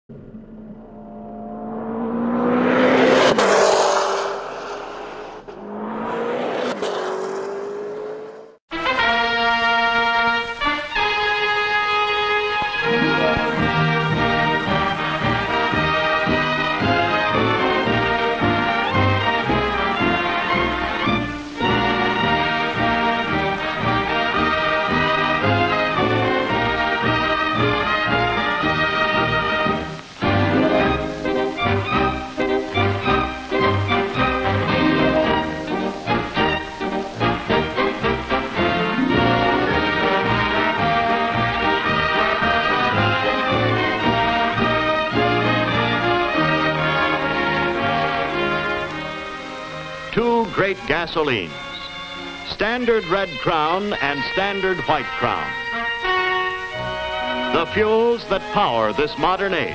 Two great gasolines, Standard Red Crown and Standard White Crown. The fuels that power this modern age.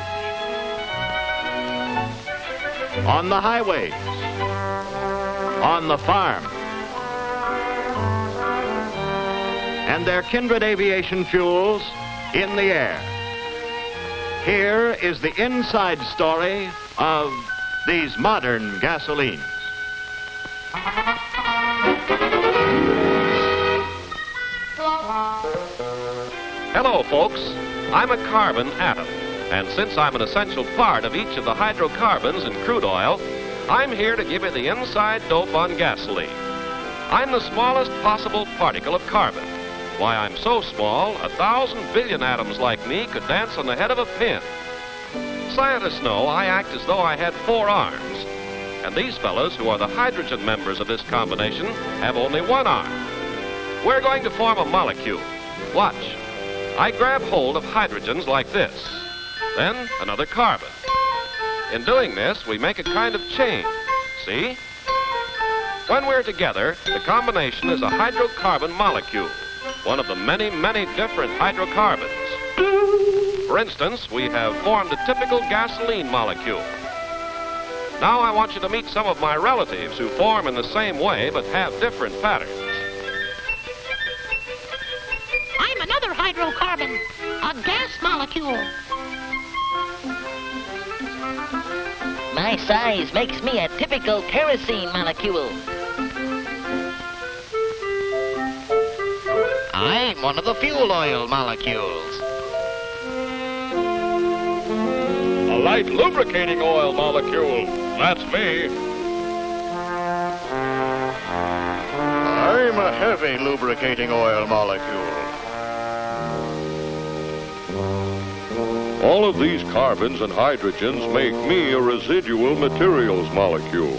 On the highways, on the farm, and their kindred aviation fuels in the air. Here is the inside story of these modern gasolines. Hello, folks. I'm a carbon atom, and since I'm an essential part of each of the hydrocarbons in crude oil, I'm here to give you the inside dope on gasoline. I'm the smallest possible particle of carbon. Why, I'm so small, 1,000 billion atoms like me could dance on the head of a pin. Scientists know I act as though I had 4 arms, and these fellows, who are the hydrogen members of this combination, have only 1 arm. We're going to form a molecule. Watch. I grab hold of hydrogens like this, then another carbon. In doing this, we make a kind of chain. See? When we're together, the combination is a hydrocarbon molecule, one of the many, many different hydrocarbons. For instance, we have formed a typical gasoline molecule. Now I want you to meet some of my relatives who form in the same way but have different patterns. I'm another hydrocarbon, a gas molecule. My size makes me a typical kerosene molecule. I'm one of the fuel oil molecules. A light lubricating oil molecule. That's me. I'm a heavy lubricating oil molecule. All of these carbons and hydrogens make me a residual materials molecule.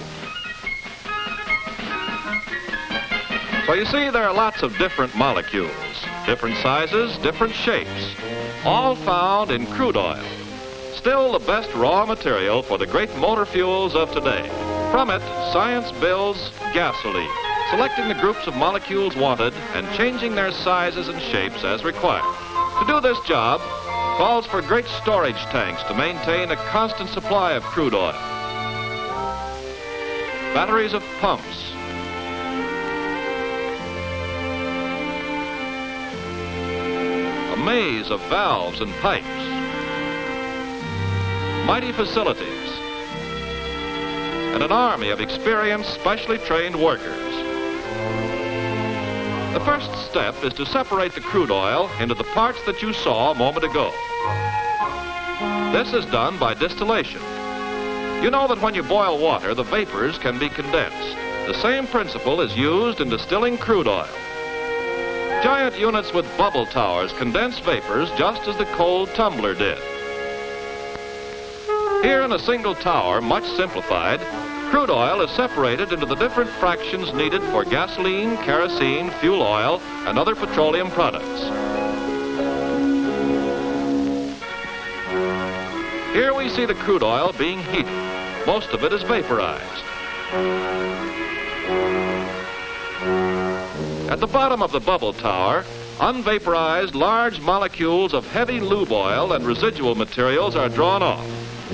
So you see, there are lots of different molecules, different sizes, different shapes, all found in crude oil. Still the best raw material for the great motor fuels of today. From it, science builds gasoline, selecting the groups of molecules wanted and changing their sizes and shapes as required. To do this job calls for great storage tanks to maintain a constant supply of crude oil. Batteries of pumps. A maze of valves and pipes. Mighty facilities. And an army of experienced, specially trained workers. The first step is to separate the crude oil into the parts that you saw a moment ago. This is done by distillation. You know that when you boil water, the vapors can be condensed. The same principle is used in distilling crude oil. Giant units with bubble towers condense vapors just as the cold tumbler did. Here in a single tower, much simplified, crude oil is separated into the different fractions needed for gasoline, kerosene, fuel oil, and other petroleum products. Here we see the crude oil being heated. Most of it is vaporized. At the bottom of the bubble tower, unvaporized large molecules of heavy lube oil and residual materials are drawn off.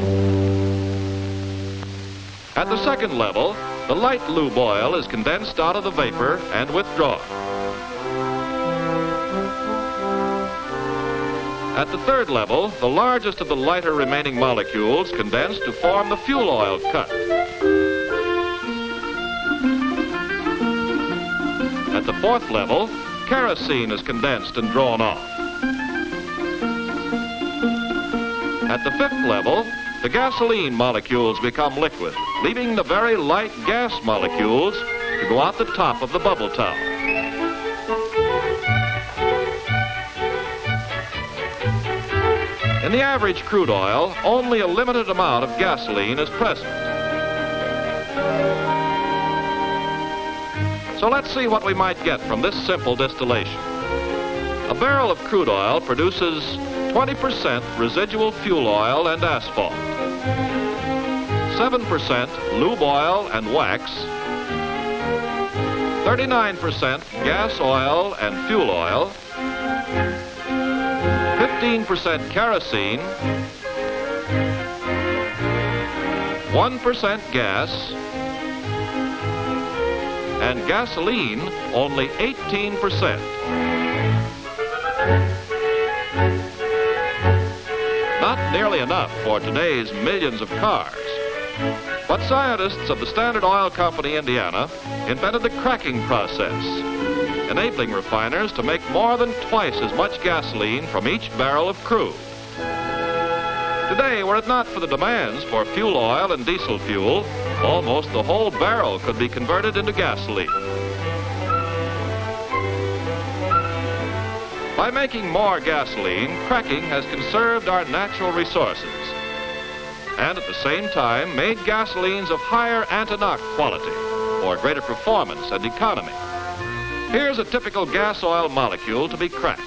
At the second level, the light lube oil is condensed out of the vapor and withdrawn. At the third level, the largest of the lighter remaining molecules condense to form the fuel oil cut. At the fourth level, kerosene is condensed and drawn off. At the fifth level, the gasoline molecules become liquid, leaving the very light gas molecules to go out the top of the bubble tower. In the average crude oil, only a limited amount of gasoline is present. So let's see what we might get from this simple distillation. A barrel of crude oil produces 20% residual fuel oil and asphalt, 7% lube oil and wax, 39% gas oil and fuel oil, 15% kerosene, 1% gas, and gasoline only 18%. Not nearly enough for today's millions of cars. But scientists of the Standard Oil Company, Indiana, invented the cracking process, enabling refiners to make more than twice as much gasoline from each barrel of crude. Today, were it not for the demands for fuel oil and diesel fuel, almost the whole barrel could be converted into gasoline. By making more gasoline, cracking has conserved our natural resources and at the same time made gasolines of higher anti-knock quality for greater performance and economy. Here's a typical gas oil molecule to be cracked.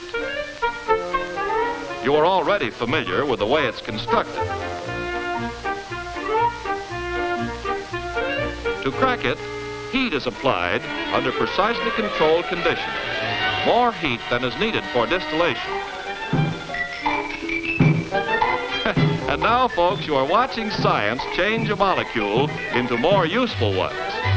You are already familiar with the way it's constructed. To crack it, heat is applied under precisely controlled conditions, more heat than is needed for distillation. And now, folks, you are watching science change a molecule into more useful ones.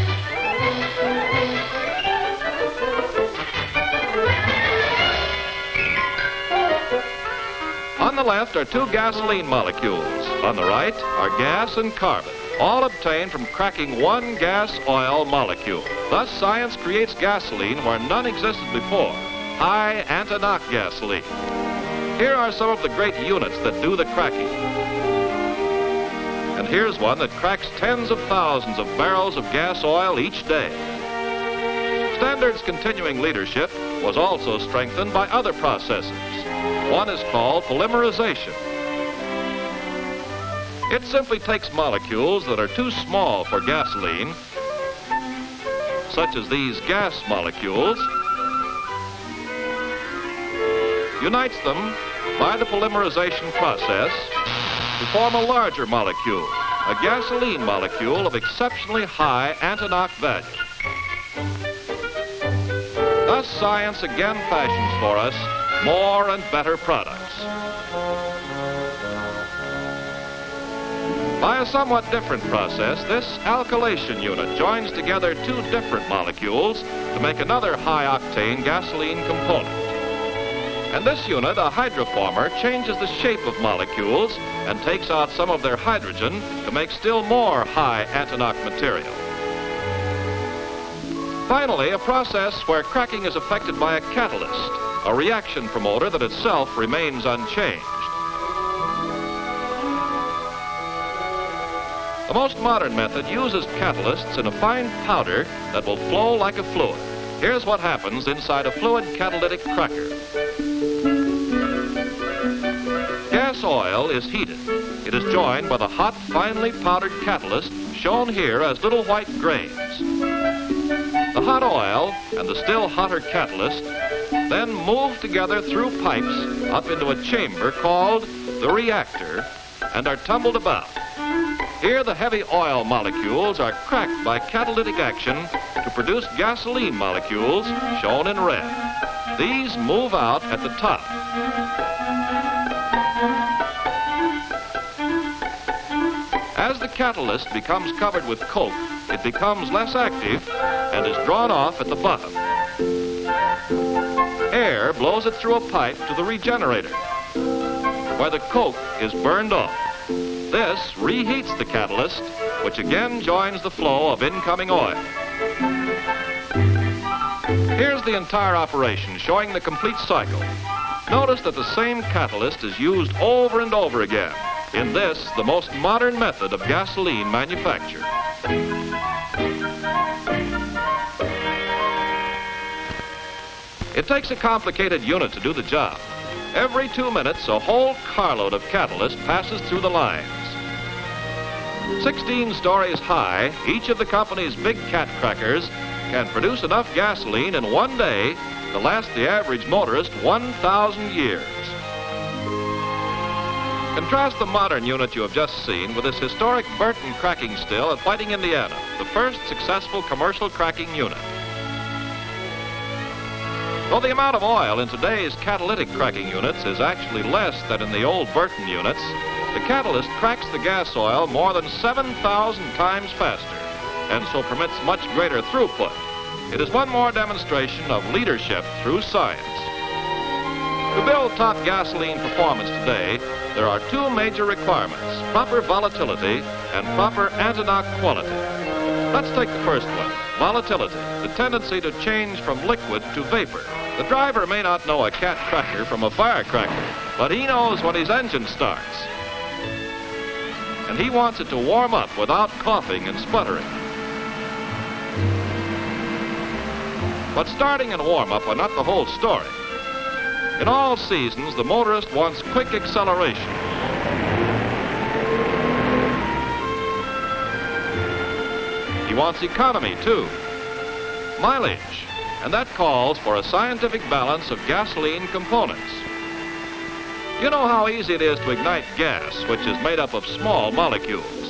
On the left are two gasoline molecules. On the right are gas and carbon, all obtained from cracking one gas oil molecule. Thus, science creates gasoline where none existed before, high anti-knock gasoline. Here are some of the great units that do the cracking. And here's one that cracks tens of thousands of barrels of gas oil each day. Standard's continuing leadership was also strengthened by other processes. One is called polymerization. It simply takes molecules that are too small for gasoline, such as these gas molecules, unites them by the polymerization process to form a larger molecule, a gasoline molecule of exceptionally high anti-knock value. Thus, science again fashions for us more and better products. By a somewhat different process, this alkylation unit joins together two different molecules to make another high-octane gasoline component. And this unit, a hydroformer, changes the shape of molecules and takes out some of their hydrogen to make still more high anti-knock material. Finally, a process where cracking is affected by a catalyst, a reaction promoter that itself remains unchanged. The most modern method uses catalysts in a fine powder that will flow like a fluid. Here's what happens inside a fluid catalytic cracker. Gas oil is heated. It is joined by the hot, finely powdered catalyst shown here as little white grains. The hot oil and the still hotter catalyst then move together through pipes up into a chamber called the reactor and are tumbled about. Here the heavy oil molecules are cracked by catalytic action to produce gasoline molecules shown in red. These move out at the top. As the catalyst becomes covered with coke, it becomes less active and is drawn off at the bottom. Air blows it through a pipe to the regenerator. where the coke is burned off. This reheats the catalyst, which again joins the flow of incoming oil. Here's the entire operation, showing the complete cycle. Notice that the same catalyst is used over and over again in this, the most modern method of gasoline manufacture. It takes a complicated unit to do the job. Every 2 minutes, a whole carload of catalyst passes through the lines. 16 stories high, each of the company's big cat crackers can produce enough gasoline in 1 day to last the average motorist 1,000 years. Contrast the modern unit you have just seen with this historic Burton cracking still at Whiting, Indiana, the first successful commercial cracking unit. Though the amount of oil in today's catalytic cracking units is actually less than in the old Burton units, the catalyst cracks the gas oil more than 7,000 times faster, and so permits much greater throughput. It is one more demonstration of leadership through science. To build top gasoline performance today, there are 2 major requirements: proper volatility and proper anti-knock quality. Let's take the first one, volatility, the tendency to change from liquid to vapor. The driver may not know a cat cracker from a firecracker, but he knows when his engine starts. And he wants it to warm up without coughing and sputtering. But starting and warm-up are not the whole story. In all seasons, the motorist wants quick acceleration. He wants economy, too. Mileage, and that calls for a scientific balance of gasoline components. You know how easy it is to ignite gas, which is made up of small molecules.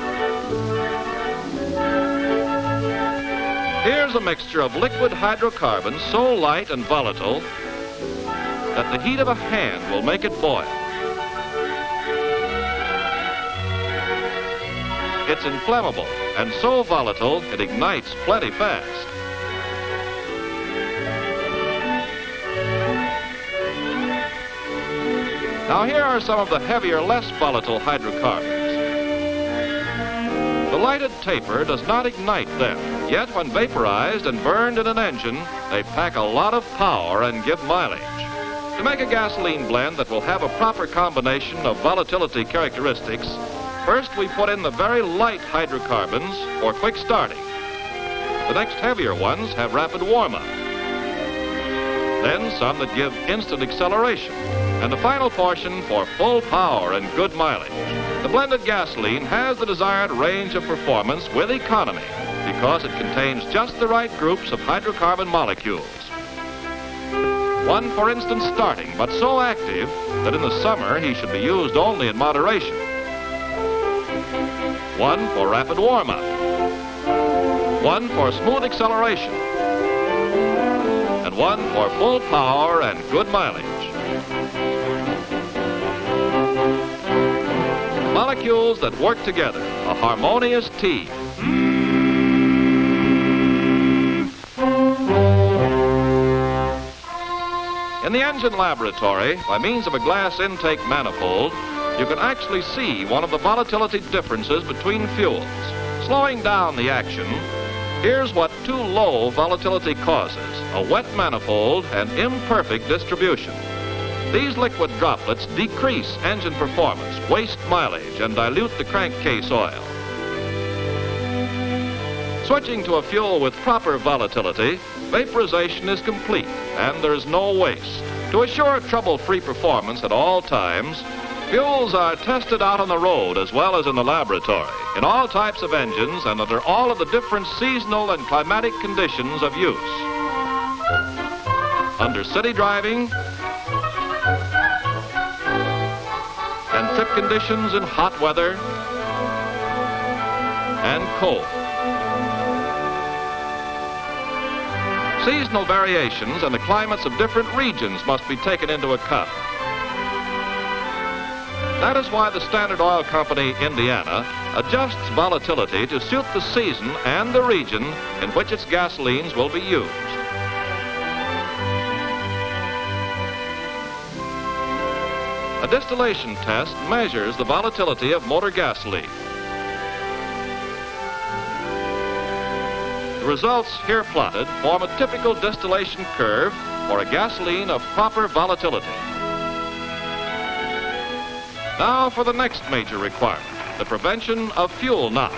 Here's a mixture of liquid hydrocarbons so light and volatile that the heat of a hand will make it boil. It's inflammable and so volatile it ignites plenty fast. Now here are some of the heavier, less volatile hydrocarbons. The lighted taper does not ignite them, yet when vaporized and burned in an engine, they pack a lot of power and give mileage. To make a gasoline blend that will have a proper combination of volatility characteristics, first we put in the very light hydrocarbons for quick starting. The next heavier ones have rapid warm-up. Then some that give instant acceleration, and the final portion for full power and good mileage. The blended gasoline has the desired range of performance with economy because it contains just the right groups of hydrocarbon molecules. One for instant starting, but so active that in the summer he should be used only in moderation. One for rapid warm-up. One for smooth acceleration. And one for full power and good mileage. Molecules that work together, a harmonious team. In the engine laboratory, by means of a glass intake manifold, you can actually see one of the volatility differences between fuels. Slowing down the action, here's what too low volatility causes: a wet manifold and imperfect distribution. These liquid droplets decrease engine performance, waste mileage, and dilute the crankcase oil. Switching to a fuel with proper volatility, vaporization is complete and there's no waste. To assure trouble-free performance at all times, fuels are tested out on the road as well as in the laboratory, in all types of engines and under all of the different seasonal and climatic conditions of use. Under city driving, and trip conditions in hot weather and cold. Seasonal variations and the climates of different regions must be taken into account. That is why the Standard Oil Company, Indiana, adjusts volatility to suit the season and the region in which its gasolines will be used. A distillation test measures the volatility of motor gasoline. The results here plotted form a typical distillation curve for a gasoline of proper volatility. Now for the next major requirement, the prevention of fuel knock.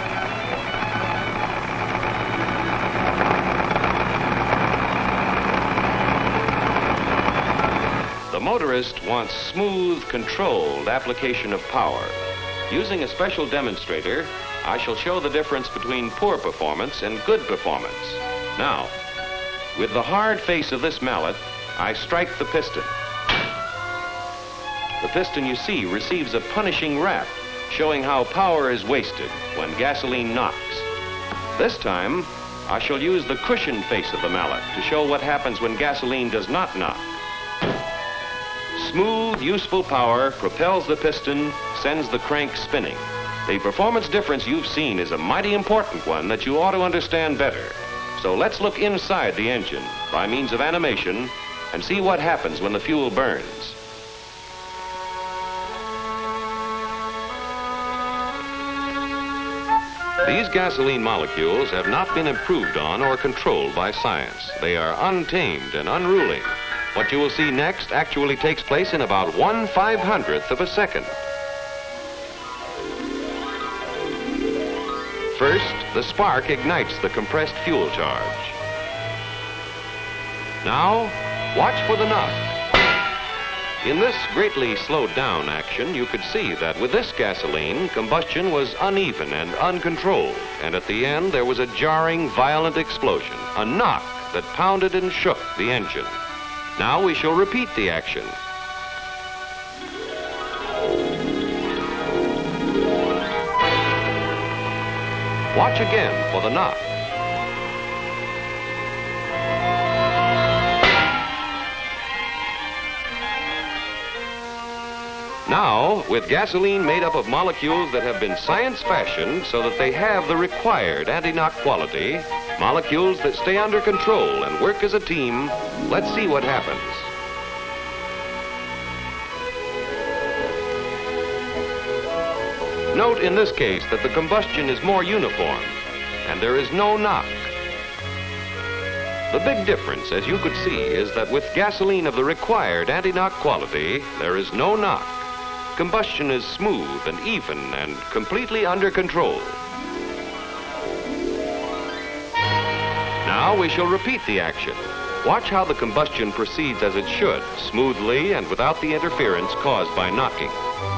The motorist wants smooth, controlled application of power. Using a special demonstrator, I shall show the difference between poor performance and good performance. Now, with the hard face of this mallet, I strike the piston. The piston, you see, receives a punishing rap, showing how power is wasted when gasoline knocks. This time, I shall use the cushion face of the mallet to show what happens when gasoline does not knock. Smooth, useful power propels the piston, sends the crank spinning. The performance difference you've seen is a mighty important one that you ought to understand better. So let's look inside the engine by means of animation and see what happens when the fuel burns. These gasoline molecules have not been improved on or controlled by science. They are untamed and unruly. What you will see next actually takes place in about 1/500th of a second. First, the spark ignites the compressed fuel charge. Now, watch for the knock. In this greatly slowed down action, you could see that with this gasoline, combustion was uneven and uncontrolled, and at the end there was a jarring, violent explosion, a knock that pounded and shook the engine. Now we shall repeat the action. Watch again for the knock. Now, with gasoline made up of molecules that have been science-fashioned so that they have the required anti-knock quality, molecules that stay under control and work as a team, let's see what happens. Note in this case that the combustion is more uniform and there is no knock. The big difference, as you could see, is that with gasoline of the required anti-knock quality, there is no knock. Combustion is smooth and even and completely under control. Now we shall repeat the action. Watch how the combustion proceeds as it should, smoothly and without the interference caused by knocking.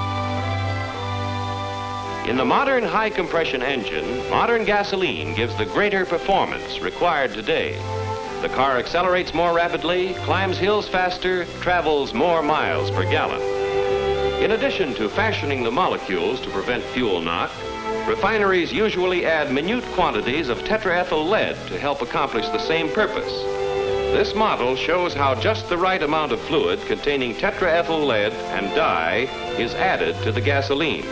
In the modern high compression engine, modern gasoline gives the greater performance required today. The car accelerates more rapidly, climbs hills faster, travels more miles per gallon. In addition to fashioning the molecules to prevent fuel knock, refineries usually add minute quantities of tetraethyl lead to help accomplish the same purpose. This model shows how just the right amount of fluid containing tetraethyl lead and dye is added to the gasoline.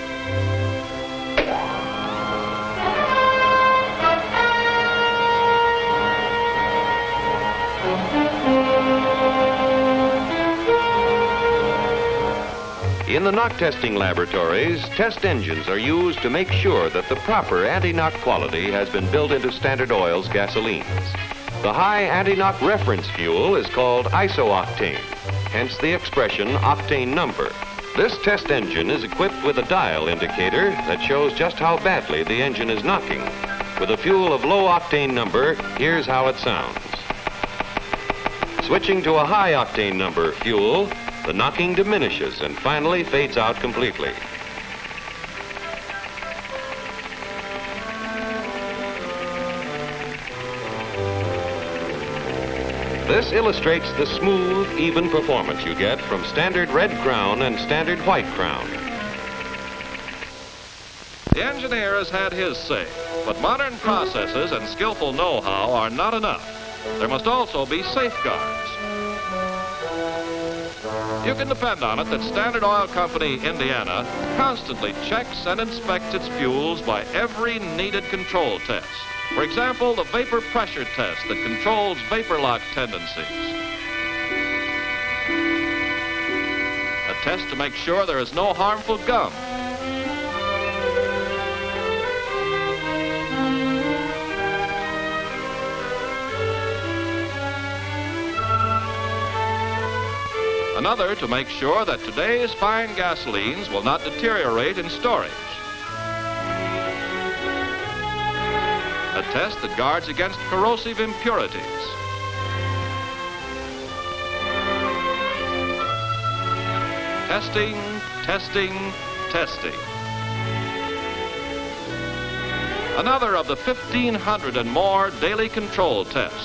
In the knock testing laboratories, test engines are used to make sure that the proper anti-knock quality has been built into Standard Oil's gasolines. The high anti-knock reference fuel is called isooctane, hence the expression octane number. This test engine is equipped with a dial indicator that shows just how badly the engine is knocking. With a fuel of low octane number, here's how it sounds. Switching to a high octane number fuel, the knocking diminishes and finally fades out completely. This illustrates the smooth, even performance you get from standard red crown and standard white crown. The engineer has had his say, but modern processes and skillful know-how are not enough. There must also be safeguards. You can depend on it that Standard Oil Company, Indiana, constantly checks and inspects its fuels by every needed control test. For example, the vapor pressure test that controls vapor lock tendencies. A test to make sure there is no harmful gum. Another to make sure that today's fine gasolines will not deteriorate in storage. A test that guards against corrosive impurities. Testing, testing, testing. Another of the 1,500 and more daily control tests.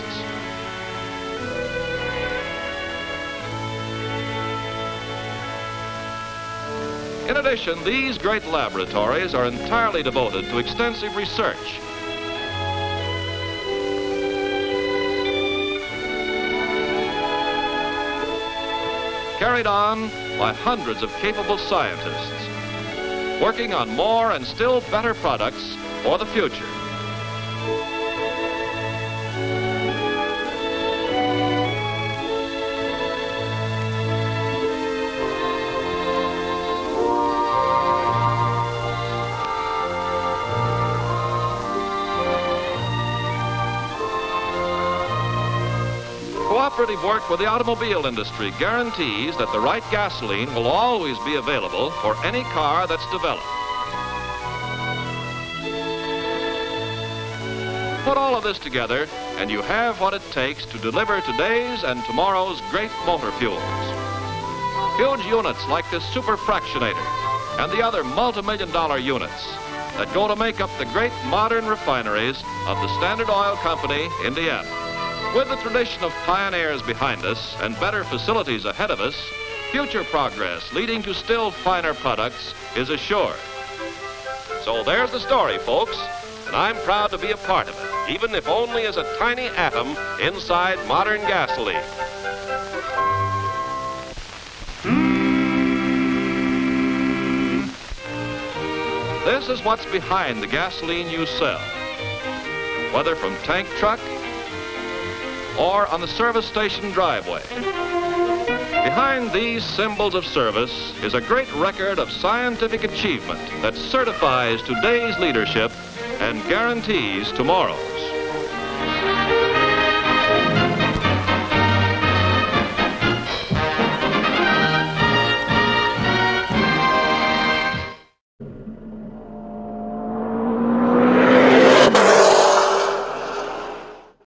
In addition, these great laboratories are entirely devoted to extensive research. Carried on by hundreds of capable scientists, working on more and still better products for the future. Cooperative work with the automobile industry guarantees that the right gasoline will always be available for any car that's developed. Put all of this together and you have what it takes to deliver today's and tomorrow's great motor fuels. Huge units like this super fractionator and the other multi-million-dollar units that go to make up the great modern refineries of the Standard Oil Company, Indiana. With the tradition of pioneers behind us and better facilities ahead of us, future progress leading to still finer products is assured. So there's the story, folks, and I'm proud to be a part of it, even if only as a tiny atom inside modern gasoline. This is what's behind the gasoline you sell, whether from tank truck or on the service station driveway. Behind these symbols of service is a great record of scientific achievement that certifies today's leadership and guarantees tomorrow.